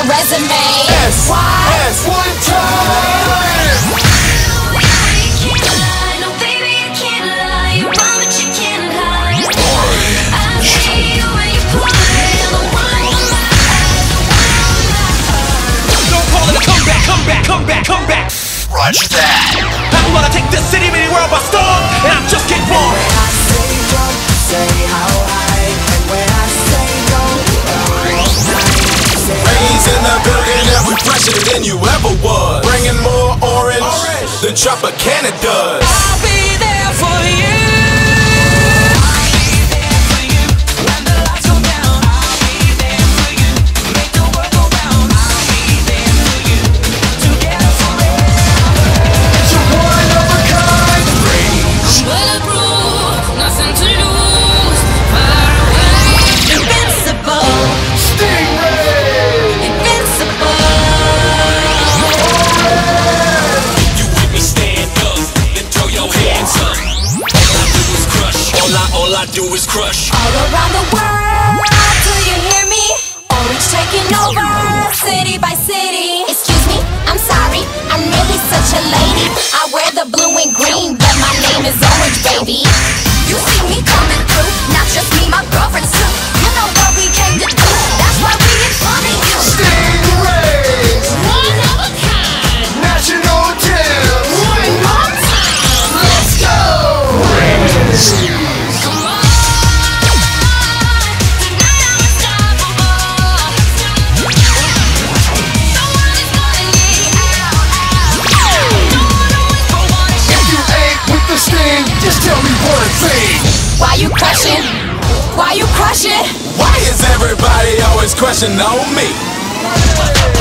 resume. S, one time. No, baby, I can't lie. You're wrong, but you can't hide. I see you when you pull it. The one on my eyes, the one on my heart. Don't call it a comeback, comeback, comeback, comeback. Roger that. I'm gonna take this city, mini world by storm, and I'm just getting born. When I say jump, say how high. And when I say go, Rains in the building and we fresher than you ever was. Bringing more orange than Tropicana does. I'll be there for you. All I do is crush. All around the world, do you hear me? Orange taking over, city by city. Excuse me, I'm sorry, I'm really such a lady. I wear the blue and green, but my name is Orange, baby. You see me coming through, not just me, my girlfriends too. You know what we came to do, that's why we in front of you. Stingrays, One of a kind. national anthem. One more time, let's go. Come on, tonight I'm unstoppable. No one is gonna get out. No one always for one If you ain't with the Sting, just tell me one thing. Why you crushing? Why you crushing? Why is everybody always crushing on me?